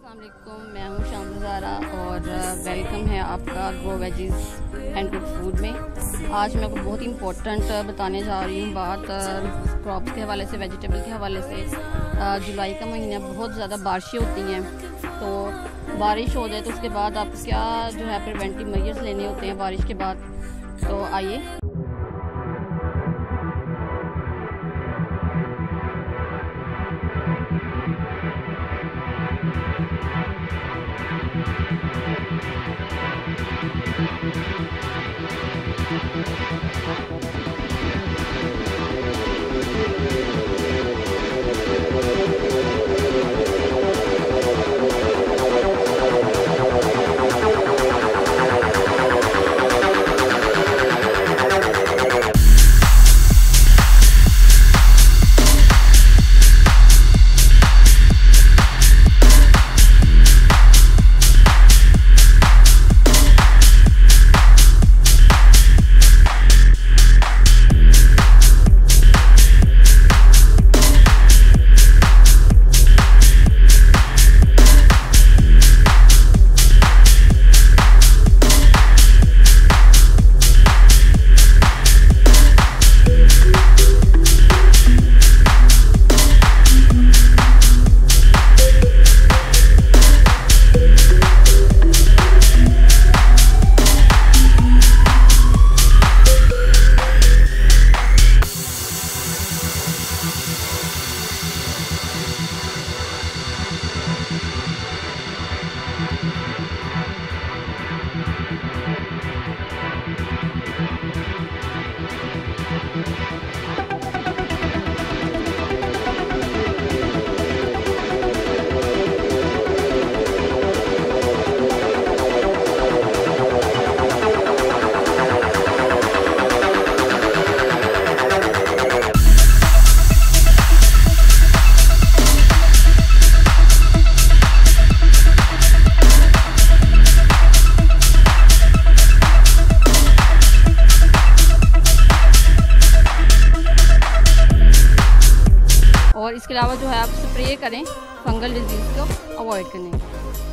अस्सलाम वालेकुम, मैं हूँ शामज़ारा और वेलकम है आपका grow veggies and good food में। आज मैं आपको बहुत ही इम्पोर्टेंट बताने जा रही हूँ बात क्रॉप्स के हवाले से, वेजिटेबल के हवाले से। जुलाई का महीना बहुत ज़्यादा बारिशें होती हैं, तो बारिश हो जाए तो उसके बाद आप क्या जो है प्रिवेंटिव मेजर्स लेने होते हैं बारिश के बाद। तो आइए और इसके अलावा जो है आप स्प्रे करें फंगल डिजीज़ को अवॉइड करने।